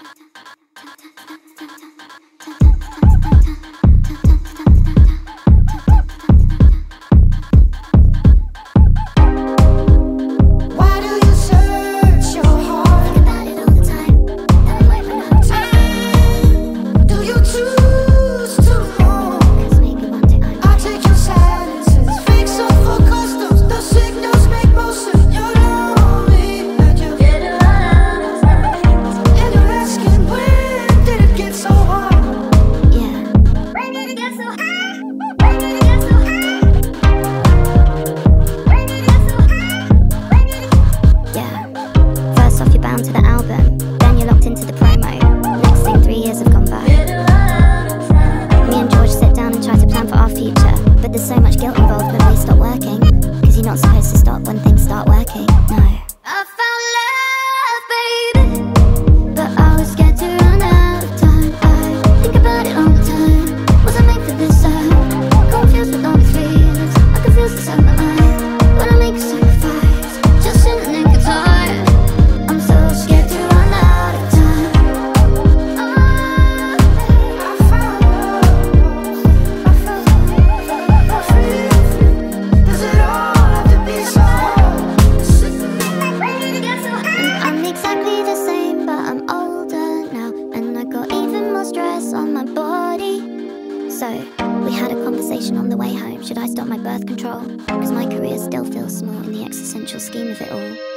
To the album, then you're locked into the promo. Next thing, 3 years have gone by. Me and George sit down and try to plan for our future, but there's so much guilt involved when we stop working, cause you're not supposed to stop when things start working. No. I found love, baby, but I was scared to run out of time. I think about it all the time. Was I made for this? I'm confused with all these feelings. I confuse inside my mind, but I make a sacrifice just in the nick of time. On my body. So we had a conversation on the way home. Should I stop my birth control? Because my career still feels small in the existential scheme of it all.